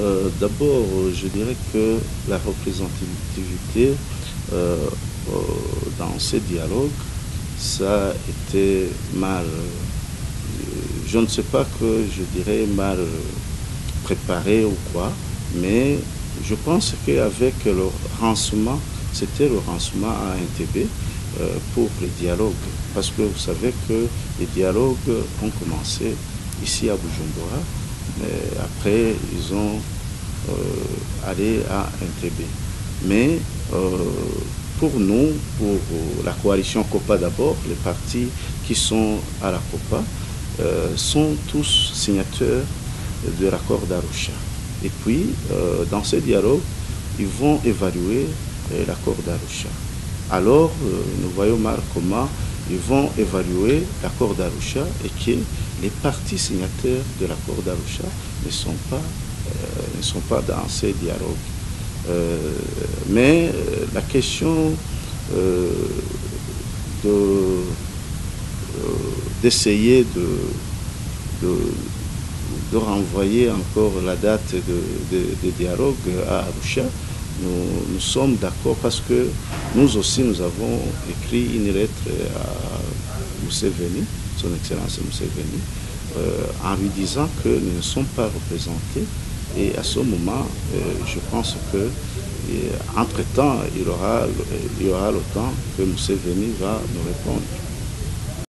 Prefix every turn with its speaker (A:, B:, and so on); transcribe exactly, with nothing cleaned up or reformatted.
A: euh, d'abord, je dirais que la représentativité euh, euh, dans ces dialogues, ça a été mal, euh, je ne sais pas que je dirais mal préparé ou quoi, mais je pense qu'avec le rancement, c'était le rancement à Entebbe euh, pour les dialogues. Parce que vous savez que les dialogues ont commencé ici à Bujumbura, mais après ils ont euh, allé à Entebbe. Mais euh, pour nous, pour la coalition COPA d'abord, les partis qui sont à la COPA euh, sont tous signataires de l'accord d'Arusha. Et puis, euh, dans ces dialogues, ils vont évaluer euh, l'accord d'Arusha. Alors, euh, nous voyons mal comment ils vont évaluer l'accord d'Arusha et que les partis signataires de l'accord d'Arusha ne sont pas, euh, ne sont pas dans ces dialogues. Euh, mais euh, la question euh, de, euh, d'essayer de, de, de renvoyer encore la date de, de, de dialogue à Arusha, nous, nous sommes d'accord parce que nous aussi nous avons écrit une lettre à Museveni, son Excellence Museveni, euh, en lui disant que nous ne sommes pas représentés. Et à ce moment, euh, je pense que entre-temps, il y aura, il y aura le temps que Museveni va nous répondre.